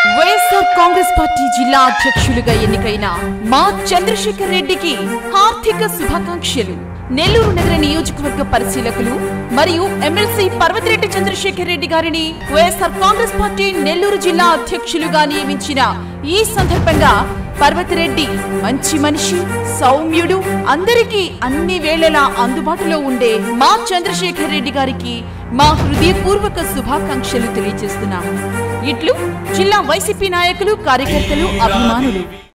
YSR Congress party జిల్లా అధ్యక్షులుగా ఎన్నికైన మా చంద్రశేఖర్ రెడ్డికి హార్దిక శుభాకాంక్షలు. నెల్లూరు నగర నియోజకవర్గ పరిశీలకులు మరియు ఎమ్మెల్సీ పర్వతిరెడ్డి చంద్రశేఖర్ రెడ్డి గారిని వైఎస్ఆర్ కాంగ్రెస్ పార్టీ నెల్లూరు జిల్లా అధ్యక్షులుగా నియమించిన ఈ సందర్భంగా పర్వతిరెడ్డి మంచి మనిషి, సౌమ్యుడు, అందరికీ అన్ని వేళలా అందుబాటులో ఉండే మా చంద్రశేఖర్ రెడ్డి గారికి మా హృదయపూర్వక శుభాకాంక్షలు తెలియజేస్తున్నాము. ఇట్లు జిల్లా వైసీపీ నాయకులు, కార్యకర్తలు, అభిమానులు.